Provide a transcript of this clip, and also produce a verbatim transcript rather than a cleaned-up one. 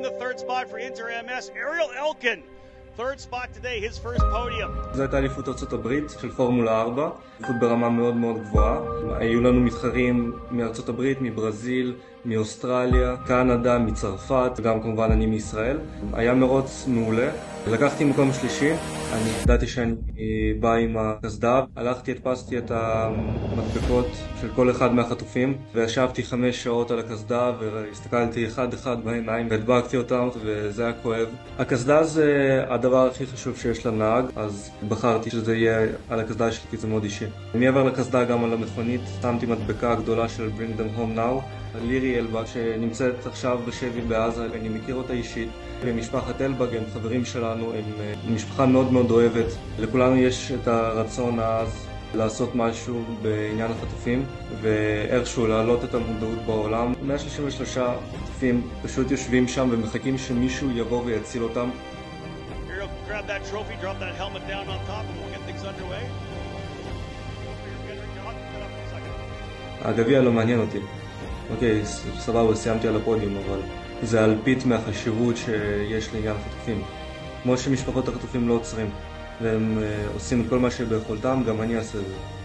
the third spot for Inter M S, Ariel Elkin. Third spot today, his first podium. זו הייתה אליפות ארצות הברית של פורמולה ארבע, אליפות ברמה מאוד מאוד גבוהה. היו לנו מתחרים מארצות הברית, מברזיל, מאוסטרליה, קנדה, מצרפת, וגם כמובן אני מישראל. היה מרוץ מעולה. לקחתי מקום שלישי, אני ידעתי שאני בא עם הקסדה, הלכתי, הדפסתי את המדבקות של כל אחד מהחטופים, וישבתי חמש שעות על הקסדה והסתכלתי אחד אחד בעיניים והדבקתי אותם, וזה היה כואב. הקסדה זה הדבר הכי חשוב שיש לנהג, אז בחרתי שזה יהיה על הקסדה שלי כי זה מאוד אישי. מעבר לקסדה גם על המכונית שמתי מדבקה גדולה של Bring Them Home Now. לירי אלבג שנמצאת עכשיו בשבי בעזה, אני מכיר אותה אישית. ומשפחת אלבג הם חברים שלנו, הם משפחה מאוד מאוד אוהבת. לכולנו יש את הרצון אז לעשות משהו בעניין החטופים ואיכשהו להעלות את המודעות בעולם. מאה שלושים ושלושה חטופים פשוט יושבים שם ומחכים שמישהו יבוא ויציל אותם. הגביע לא מעניין אותי. אוקיי, סבבה, סיימתי על הפודיום, אבל זה אלפית מהחשיבות שיש לעניין החטופים. כמו שמשפחות החטופים לא עוצרים, והם עושים את כל מה שביכולתם, גם אני אעשה את זה.